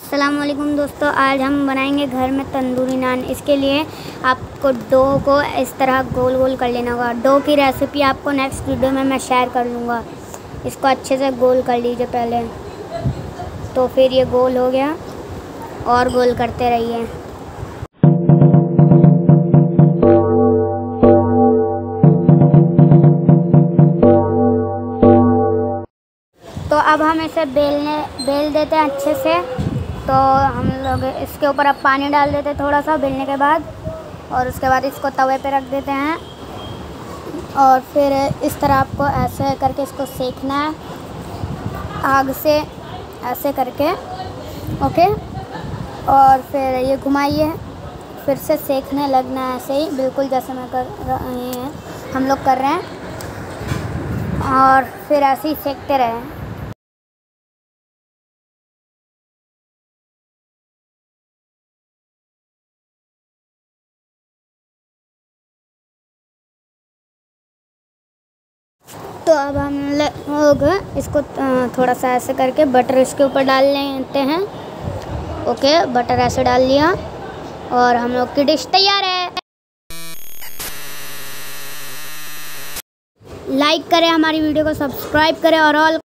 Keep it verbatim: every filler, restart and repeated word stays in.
अस्सलाम वालेकुम दोस्तों, आज हम बनाएंगे घर में तंदूरी नान। इसके लिए आपको डो को इस तरह गोल गोल कर लेना होगा। डो की रेसिपी आपको नेक्स्ट वीडियो में मैं शेयर कर लूँगा। इसको अच्छे से गोल कर लीजिए पहले, तो फिर ये गोल हो गया और गोल करते रहिए। तो अब हम इसे बेलने बेल देते हैं अच्छे से। तो हम लोग इसके ऊपर अब पानी डाल देते हैं थोड़ा सा बेलने के बाद, और उसके बाद इसको तवे पे रख देते हैं। और फिर इस तरह आपको ऐसे करके इसको सेकना है आग से, ऐसे करके, ओके। और फिर ये घुमाइए, फिर से सेकने लगना है ऐसे ही, बिल्कुल जैसे मैं कर रहे हैं हम लोग कर रहे हैं। और फिर ऐसे ही सेकते रहें। तो अब हम लोग इसको थोड़ा सा ऐसे करके बटर इसके ऊपर डाल लेते हैं। ओके, बटर ऐसे डाल लिया और हम लोग की डिश तैयार है। लाइक करें हमारी वीडियो को, सब्सक्राइब करें और ऑल